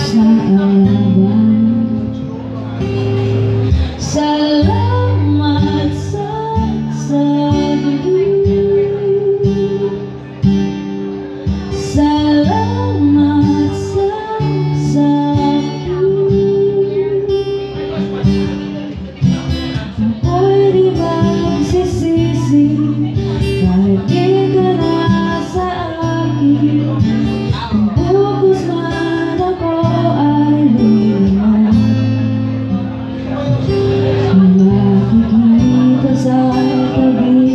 Tapos na ang laban. Salamat sa saglit. Salamat sa sakit. Ako'y di magsisisi kahit di ka na sa akin. Kung bugos man ako ay linaw. Makikita sa tabi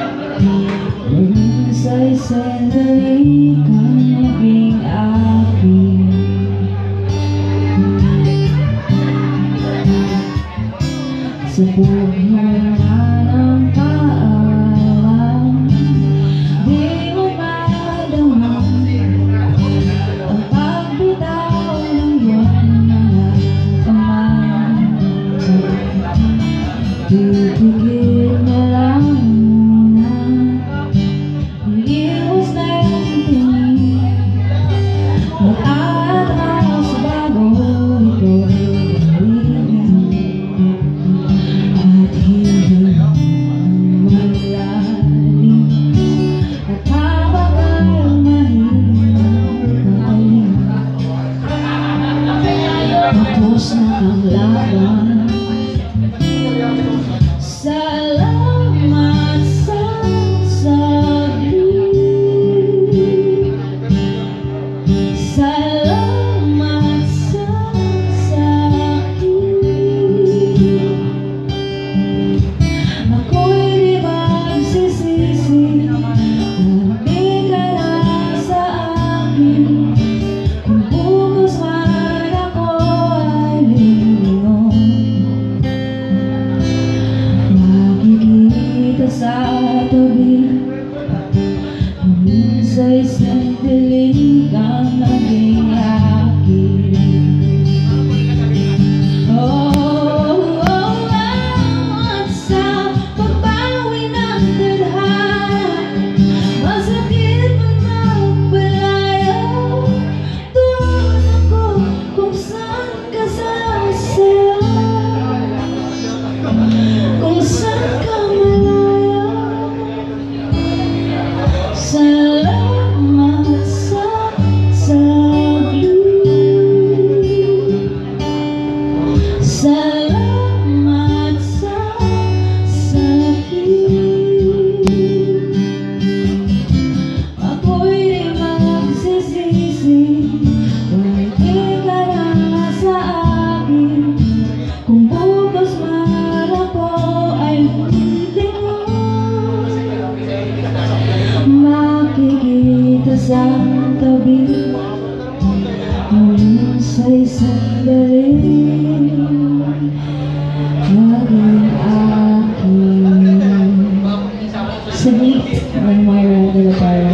sa isang dali kang maging akin. Sa pagmamahal ng paalam, di mo madama ang pagbitaw ng iyong mga kamay. Pipigil na lang muna, iwas na yung tingin. Mag-aaraw sa bago ito ay gawin. At hindi malalim, at habang ay mahirap patalim. Tapos na ang laban. Salamat sa saglit. Salamat sa sakit. Ako'y di magsisisi kahit di ka na sa akin. Kung bugos man ako ay lingon. Makikita sa tabi sa isang dilig ang naging akin. At sa pagbawi ng tadhana, masakit man magpalayo. Doon ako kung saan ka sasaya, kung saan ka malayo. Salamat sa saglit. Salamat sa sakit. Ako'y di magsisisi kahit di ka na sa akin. Kung bugos man ako ay lingon. Makikita sa tabi sa isang dalig naging akin. Saglit ng Myra de la Parra.